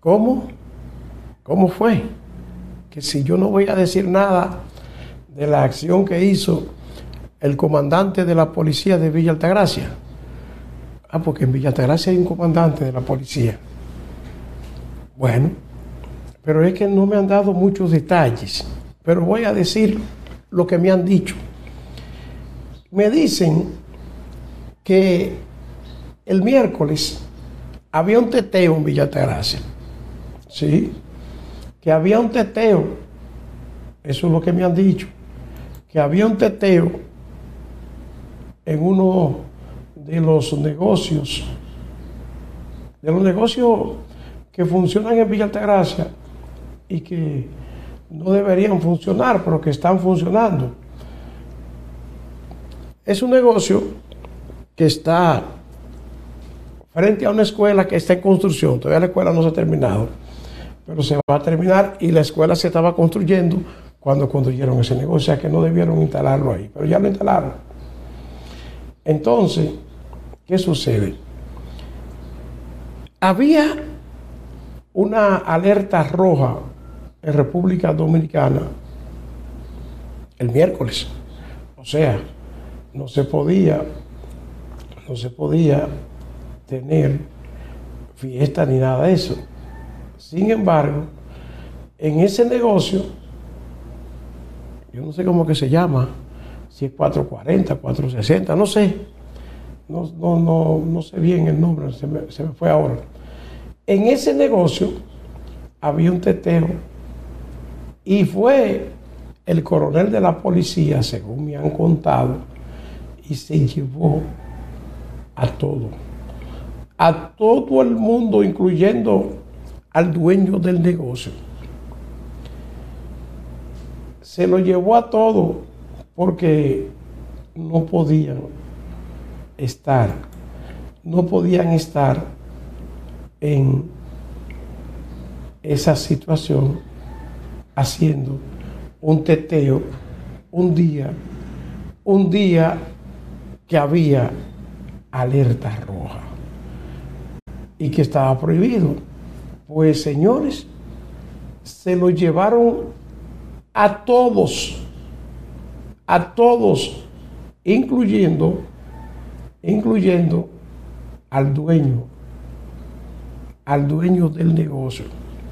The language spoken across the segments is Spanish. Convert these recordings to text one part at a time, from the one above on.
¿Cómo? ¿Cómo fue? Que si yo no voy a decir nada de la acción que hizo el comandante de la policía de Villa Altagracia. Porque en Villa Altagracia hay un comandante de la policía. Bueno, pero es que no me han dado muchos detalles, pero voy a decir lo que me han dicho. Me dicen que el miércoles había un teteo en Villa Altagracia. Sí, que había un teteo. Eso es lo que me han dicho. Que había un teteo en uno de los negocios que funcionan en Villa Altagracia y que no deberían funcionar, pero que están funcionando. Es un negocio que está frente a una escuela que está en construcción. Todavía la escuela no se ha terminado, pero se va a terminar, y la escuela se estaba construyendo cuando construyeron ese negocio, o sea que no debieron instalarlo ahí, pero ya lo instalaron. Entonces, ¿qué sucede? Había una alerta roja en República Dominicana el miércoles. O sea, no se podía tener fiesta ni nada de eso. Sin embargo, en ese negocio, yo no sé cómo que se llama, si es 440, 460, no sé. No sé bien el nombre, se me fue ahora. En ese negocio había un teteo y fue el coronel de la policía, según me han contado, y se llevó a todo el mundo, incluyendo al dueño del negocio. Se lo llevó a todo porque no podían estar en esa situación haciendo un teteo un día que había alerta roja y que estaba prohibido. Pues señores, se lo llevaron a todos, incluyendo al dueño del negocio.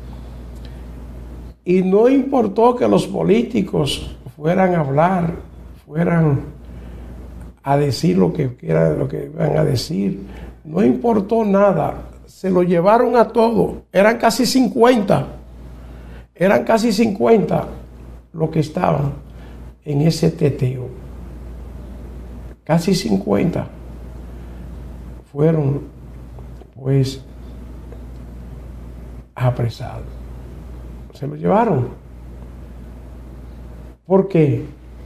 Y no importó que los políticos fueran a hablar, fueran a decir lo que iban a decir. No importó nada. Se lo llevaron a todo. Eran casi 50 los que estaban en ese teteo. Casi 50 fueron, pues, apresados. Se lo llevaron. ¿Por qué?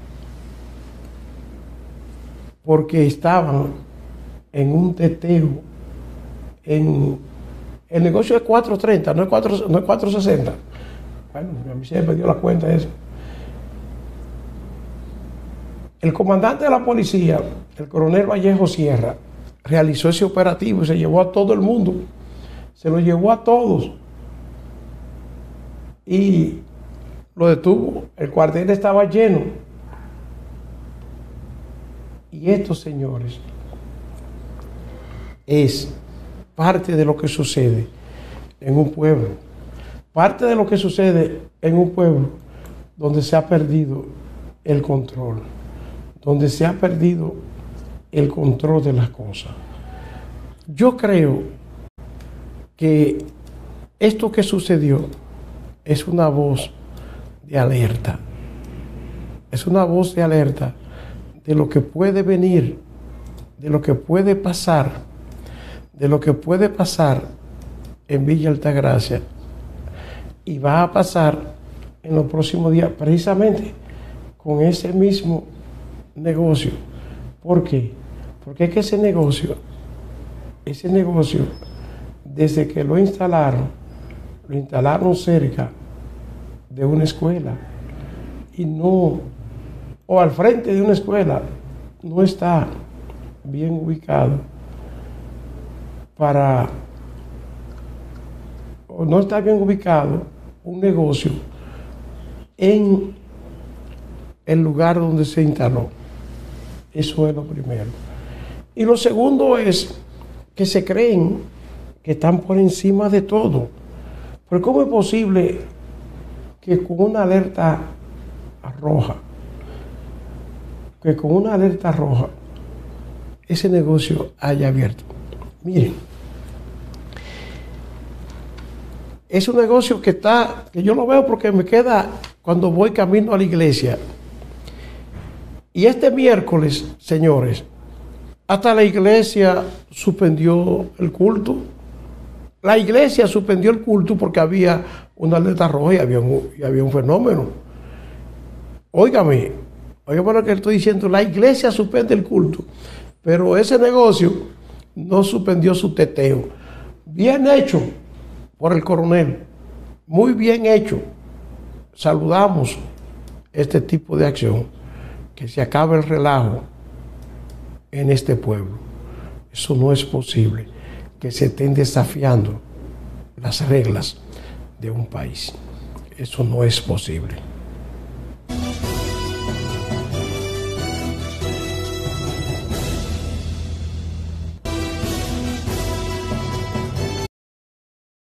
Porque estaban en un teteo. El negocio es 430, no es 460. Bueno, a mí se me dio la cuenta de eso. El comandante de la policía, el coronel Vallejo Sierra, realizó ese operativo y se llevó a todo el mundo. Se lo llevó a todos. Y lo detuvo. El cuartel estaba lleno. Y esto, señores, es parte de lo que sucede en un pueblo. Parte de lo que sucede en un pueblo donde se ha perdido el control. Donde se ha perdido el control de las cosas. Yo creo que esto que sucedió es una voz de alerta. Es una voz de alerta de lo que puede venir, de lo que puede pasar, en Villa Altagracia, y va a pasar en los próximos días, precisamente con ese mismo negocio. ¿Por qué? Porque es que ese negocio, desde que lo instalaron cerca de una escuela, o al frente de una escuela, no está bien ubicado o no está bien ubicado un negocio en el lugar donde se instaló. Eso es lo primero. Y lo segundo es que se creen que están por encima de todo. Pero ¿cómo es posible que con una alerta roja, ese negocio haya abierto? Miren, es un negocio que yo lo veo porque me queda cuando voy camino a la iglesia. Y este miércoles, señores, hasta la iglesia suspendió el culto. La iglesia suspendió el culto porque había una alerta roja y había un fenómeno. Óigame lo que estoy diciendo, la iglesia suspende el culto, pero ese negocio no suspendió su teteo. Bien hecho por el coronel, muy bien hecho. Saludamos este tipo de acción, que se acabe el relajo en este pueblo. Eso no es posible, que se estén desafiando las reglas de un país. Eso no es posible.